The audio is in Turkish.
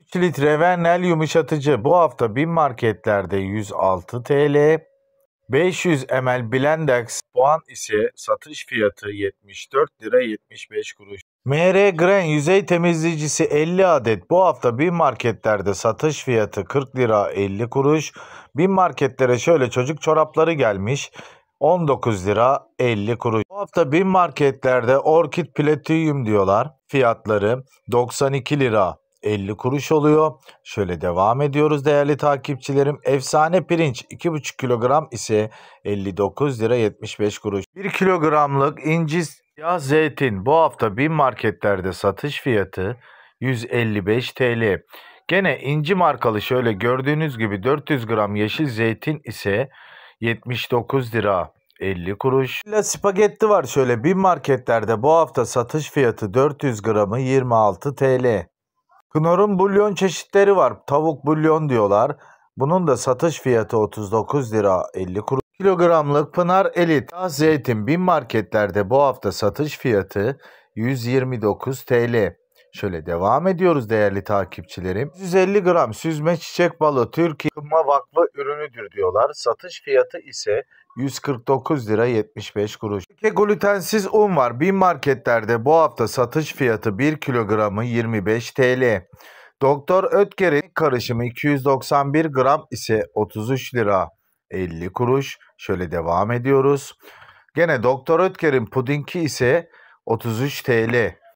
3 litre Vernel yumuşatıcı bu hafta BİM marketlerde 106 TL. 500 ml Blendex puan ise satış fiyatı 74 lira 75 kuruş. MR Gren yüzey temizleyicisi 50 adet bu hafta BİM marketlerde satış fiyatı 40 lira 50 kuruş. BİM marketlere şöyle çocuk çorapları gelmiş. 19 lira 50 kuruş. Bu hafta BİM marketlerde Orkid Platinum diyorlar. Fiyatları 92 lira 50 kuruş oluyor. Şöyle devam ediyoruz değerli takipçilerim. Efsane pirinç 2,5 kilogram ise 59 lira 75 kuruş. 1 kilogramlık inci siyah zeytin bu hafta BİM marketlerde satış fiyatı 155 TL. Gene inci markalı şöyle gördüğünüz gibi 400 gram yeşil zeytin ise 79 lira 50 kuruş. Spagetti var şöyle BİM marketlerde bu hafta satış fiyatı 400 gramı 26 TL. Knorr'un bulyon çeşitleri var. Tavuk bulyon diyorlar. Bunun da satış fiyatı 39 lira 50 kuruş. Kilogramlık Pınar Elit zeytin BİM marketlerde bu hafta satış fiyatı 129 TL. Şöyle devam ediyoruz değerli takipçilerim. 150 gram süzme çiçek balı Türkiye Kımma Vakfı ürünüdür diyorlar. Satış fiyatı ise 149 lira 75 kuruş. Glutensiz un var. BİM marketlerde bu hafta satış fiyatı 1 kilogramı 25 TL. Doktor Ötker'in karışımı 291 gram ise 33 lira 50 kuruş. Şöyle devam ediyoruz. Gene Doktor Ötker'in pudingi ise 33 TL.